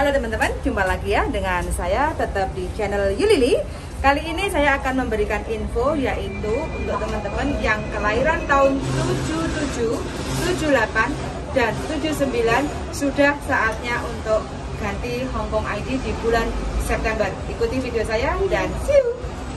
Halo teman-teman, jumpa lagi ya dengan saya tetap di channel Yulili. Kali ini saya akan memberikan info yaitu untuk teman-teman yang kelahiran tahun 77, 78 dan 79 sudah saatnya untuk ganti Hongkong ID di bulan September. Ikuti video saya dan see you.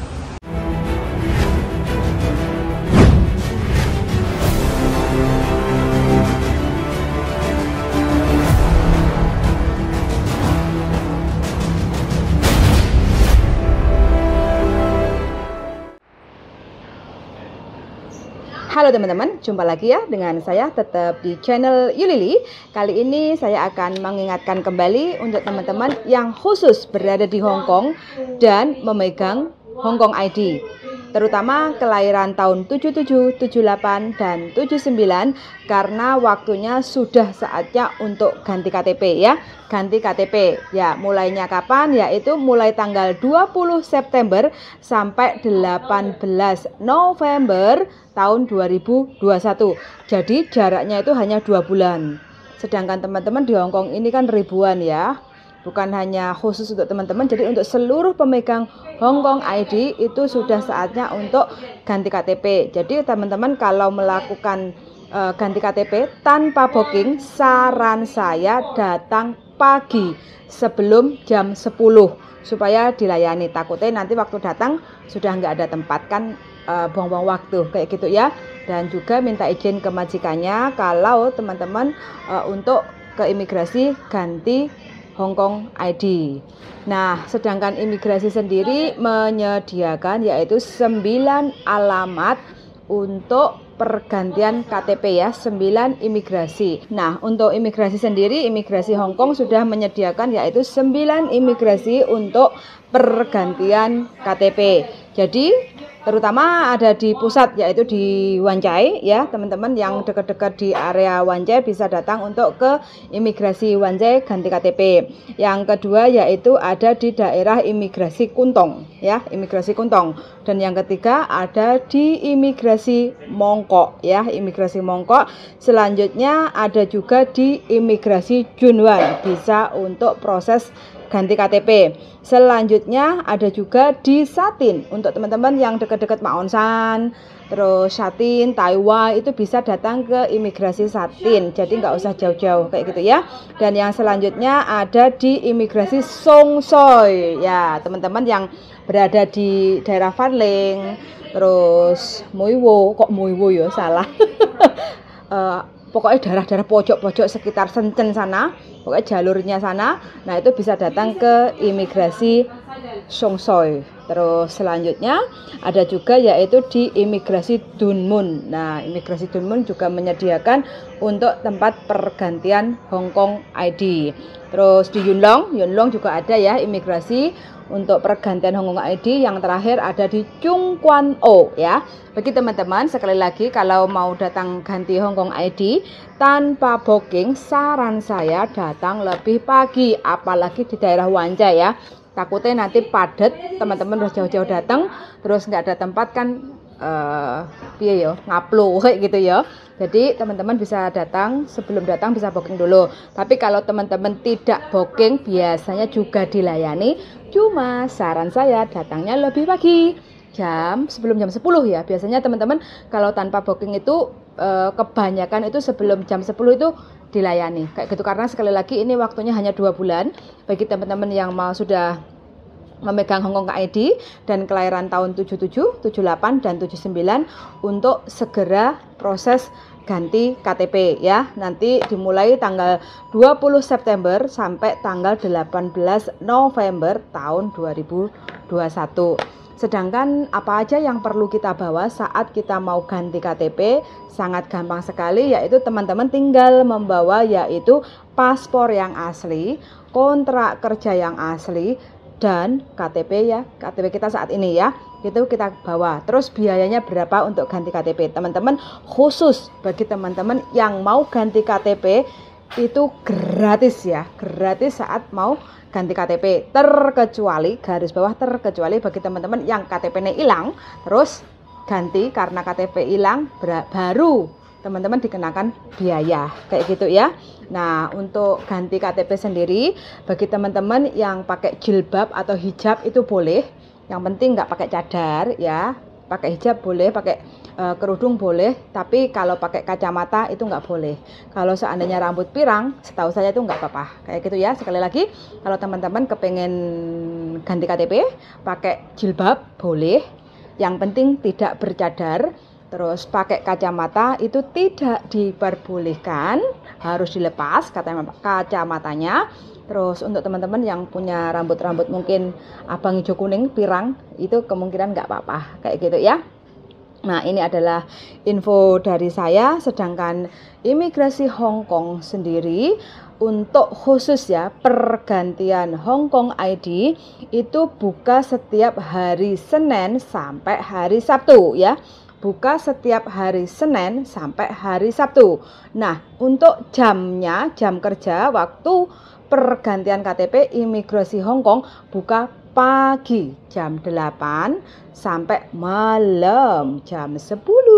Halo teman-teman, jumpa lagi ya dengan saya tetap di channel Yulili. Kali ini saya akan mengingatkan kembali untuk teman-teman yang khusus berada di Hong Kong dan memegang Hongkong ID, terutama kelahiran tahun 77, 78 dan 79, karena waktunya sudah saatnya untuk ganti KTP ya. Ganti KTP ya, mulainya kapan? Yaitu mulai tanggal 20 September sampai 18 November tahun 2021. Jadi jaraknya itu hanya 2 bulan. Sedangkan teman-teman di Hongkong ini kan ribuan ya. Bukan hanya khusus untuk teman-teman, jadi untuk seluruh pemegang Hongkong ID itu sudah saatnya untuk ganti KTP. Jadi teman-teman kalau melakukan ganti KTP tanpa booking, saran saya datang pagi sebelum jam 10 supaya dilayani. Takutnya nanti waktu datang sudah nggak ada tempat kan, buang-buang waktu kayak gitu ya. Dan juga minta izin ke majikannya kalau teman-teman untuk ke imigrasi ganti Hongkong ID. Nah, sedangkan imigrasi sendiri menyediakan yaitu 9 alamat untuk pergantian KTP ya, 9 imigrasi. Nah, untuk imigrasi sendiri, imigrasi Hongkong sudah menyediakan yaitu 9 imigrasi untuk pergantian KTP. Jadi terutama ada di pusat yaitu di Wan Chai ya, teman-teman yang dekat-dekat di area Wan Chai bisa datang untuk ke imigrasi Wan Chai ganti KTP. Yang kedua yaitu ada di daerah imigrasi Kuntong ya, imigrasi Kuntong. Dan yang ketiga ada di imigrasi Mongkok ya, imigrasi Mongkok. Selanjutnya ada juga di imigrasi Junwan, bisa untuk proses ganti KTP. Selanjutnya ada juga di Shatin untuk teman-teman yang dekat-dekat Ma On Shan, terus Shatin, Taiwan, itu bisa datang ke imigrasi Shatin. Jadi nggak usah jauh-jauh kayak gitu ya. Dan yang selanjutnya ada di imigrasi Song Soi ya, teman-teman yang berada di daerah Fanling, terus Mui Wo, kok Mui Wo ya salah. Pokoknya daerah-daerah pojok-pojok sekitar Shenzhen sana, pokoknya jalurnya sana. Nah, itu bisa datang ke imigrasi Songsoi. Terus selanjutnya ada juga yaitu di imigrasi Dunmun. Nah, imigrasi Dunmun juga menyediakan untuk tempat pergantian Hongkong ID. Terus di Yunlong juga ada ya imigrasi untuk pergantian Hongkong ID. Yang terakhir ada di Chung Kwan O ya. Bagi teman-teman sekali lagi kalau mau datang ganti Hongkong ID tanpa booking, saran saya datang lebih pagi, apalagi di daerah Wan Chai ya. Takutnya nanti padat, teman-teman udah jauh-jauh datang terus nggak ada tempat kan, piye yo ngaplo kayak gitu ya. Jadi teman-teman bisa datang, sebelum datang bisa booking dulu. Tapi kalau teman-teman tidak booking biasanya juga dilayani. Cuma saran saya datangnya lebih pagi, sebelum jam 10 ya. Biasanya teman-teman kalau tanpa booking itu kebanyakan itu sebelum jam 10 itu dilayani kayak gitu, karena sekali lagi ini waktunya hanya 2 bulan. Bagi teman-teman yang mau sudah memegang Hongkong ID dan kelahiran tahun 77, 78 dan 79 untuk segera proses ganti KTP ya. Nanti dimulai tanggal 20 September sampai tanggal 18 November tahun 2021. Sedangkan apa aja yang perlu kita bawa saat kita mau ganti KTP? Sangat gampang sekali, yaitu teman-teman tinggal membawa yaitu paspor yang asli, kontrak kerja yang asli, dan KTP ya, KTP kita saat ini ya, itu kita bawa. Terus biayanya berapa untuk ganti KTP? Teman-teman, khusus bagi teman-teman yang mau ganti KTP itu gratis ya, gratis saat mau ganti KTP, terkecuali, garis bawah terkecuali bagi teman-teman yang KTP-nya hilang terus ganti karena KTP hilang baru teman-teman dikenakan biaya kayak gitu ya. Nah, untuk ganti KTP sendiri bagi teman-teman yang pakai jilbab atau hijab itu boleh. Yang penting nggak pakai cadar ya. Pakai hijab boleh, pakai kerudung boleh, tapi kalau pakai kacamata itu nggak boleh. Kalau seandainya rambut pirang, setahu saya itu nggak apa-apa. Kayak gitu ya. Sekali lagi, kalau teman-teman kepengen ganti KTP, pakai jilbab boleh. Yang penting tidak bercadar. Terus pakai kacamata itu tidak diperbolehkan, harus dilepas kacamatanya. Terus untuk teman-teman yang punya rambut-rambut mungkin abang hijau kuning pirang, itu kemungkinan nggak apa-apa kayak gitu ya. Nah, ini adalah info dari saya. Sedangkan imigrasi Hong Kong sendiri untuk khusus ya, pergantian Hong Kong ID itu buka setiap hari Senin sampai hari Sabtu ya. Buka setiap hari Senin sampai hari Sabtu. Nah, untuk jamnya, jam kerja, waktu pergantian KTP imigrasi Hong Kong buka pagi jam 8 sampai malam jam 10.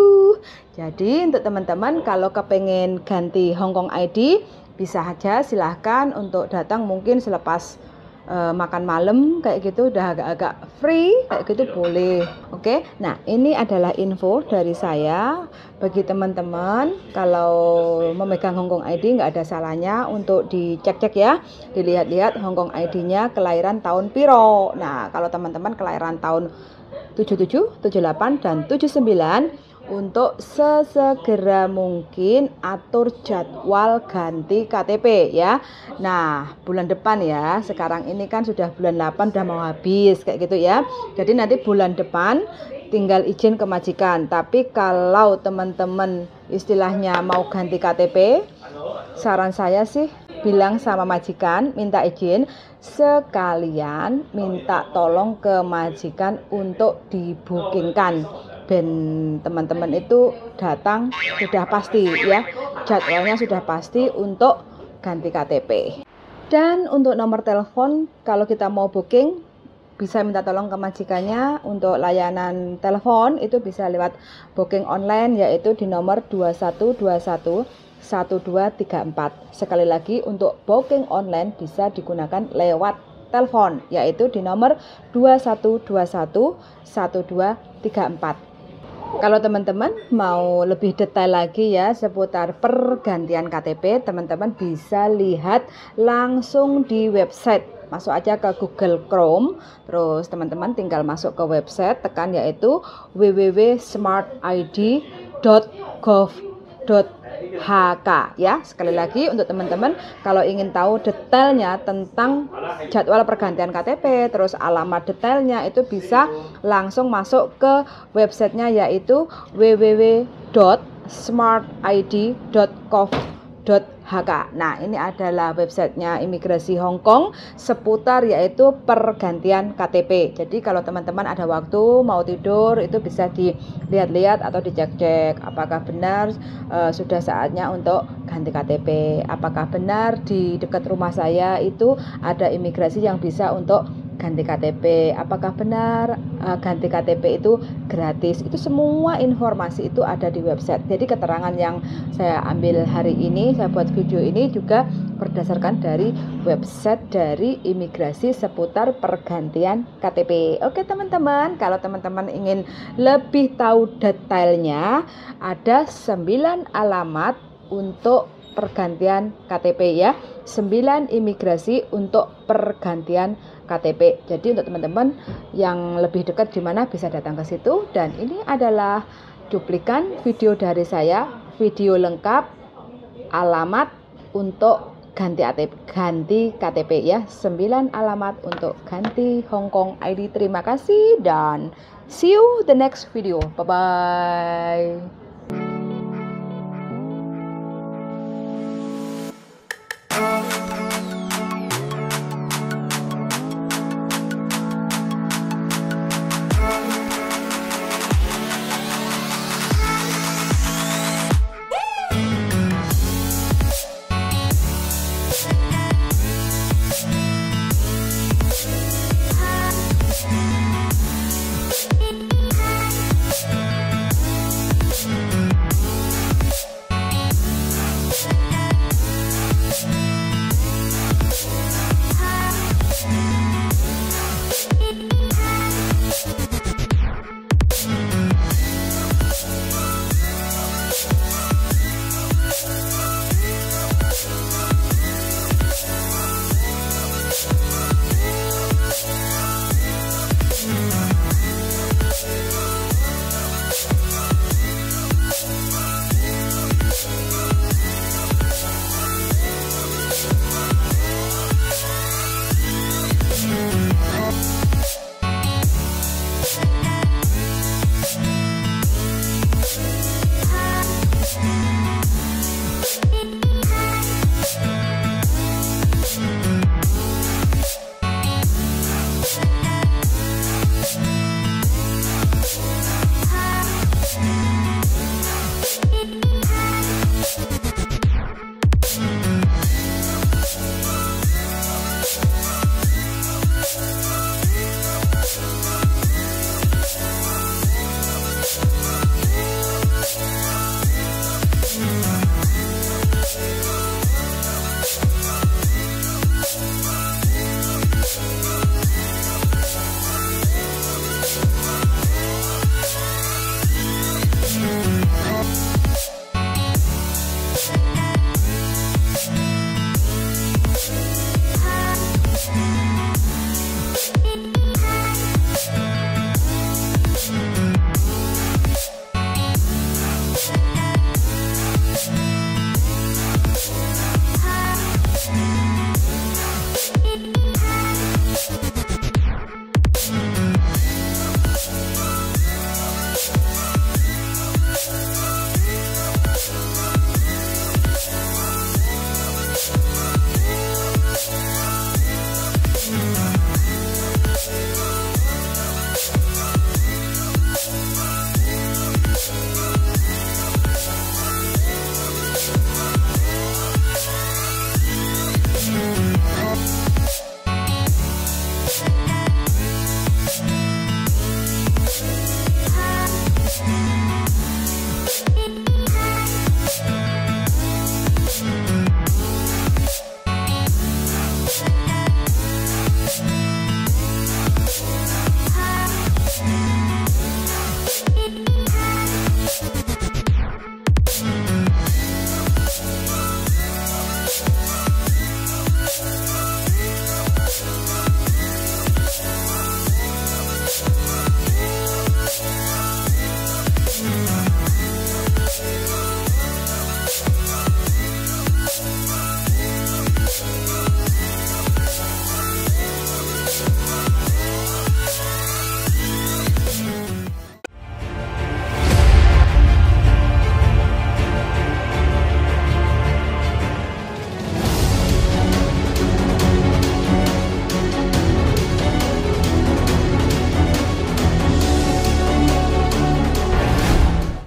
Jadi untuk teman-teman kalau kepengen ganti Hong Kong ID bisa aja, silahkan untuk datang mungkin selepas makan malam kayak gitu, udah agak-agak free kayak gitu boleh. Oke. Nah, ini adalah info dari saya bagi teman-teman. Kalau memegang Hong Kong ID nggak ada salahnya untuk dicek-cek ya, dilihat-lihat Hong Kong ID-nya kelahiran tahun piro. Nah, kalau teman-teman kelahiran tahun 77, 78 dan 79, untuk sesegera mungkin atur jadwal ganti KTP ya. Nah, bulan depan ya, sekarang ini kan sudah bulan 8 udah mau habis kayak gitu ya. Jadi nanti bulan depan tinggal izin ke majikan. Tapi kalau teman-teman istilahnya mau ganti KTP, saran saya sih bilang sama majikan, minta izin, sekalian minta tolong ke majikan untuk dibookingkan. Dan teman-teman itu datang sudah pasti ya, jadwalnya sudah pasti untuk ganti KTP. Dan untuk nomor telepon kalau kita mau booking bisa minta tolong ke majikannya. Untuk layanan telepon itu bisa lewat booking online, yaitu di nomor 2121 1234. Sekali lagi, untuk booking online bisa digunakan lewat telepon, yaitu di nomor 2121 1234. Kalau teman-teman mau lebih detail lagi ya seputar pergantian KTP, teman-teman bisa lihat langsung di website. Masuk aja ke Google Chrome, terus teman-teman tinggal masuk ke website, tekan yaitu www.smart-id.gov.hk ya. Sekali lagi untuk teman-teman kalau ingin tahu detailnya tentang jadwal pergantian KTP, terus alamat detailnya, itu bisa langsung masuk ke websitenya yaitu www.smart-id.gov.hk. Nah, ini adalah websitenya imigrasi Hong Kong seputar yaitu pergantian KTP. Jadi kalau teman-teman ada waktu mau tidur itu bisa dilihat-lihat atau dicek-cek apakah benar sudah saatnya untuk ganti KTP. Apakah benar di dekat rumah saya itu ada imigrasi yang bisa untuk ganti KTP, apakah benar ganti KTP itu gratis. Itu semua informasi itu ada di website. Jadi keterangan yang saya ambil hari ini, saya buat video ini juga berdasarkan dari website dari imigrasi seputar pergantian KTP. Oke teman-teman, kalau teman-teman ingin lebih tahu detailnya, ada 9 alamat untuk pergantian KTP ya, 9 imigrasi untuk pergantian KTP. Jadi untuk teman-teman yang lebih dekat di mana bisa datang ke situ. Dan ini adalah cuplikan video dari saya, video lengkap alamat untuk ganti KTP ya, 9 alamat untuk ganti Hong Kong ID. Terima kasih dan see you the next video. Bye bye.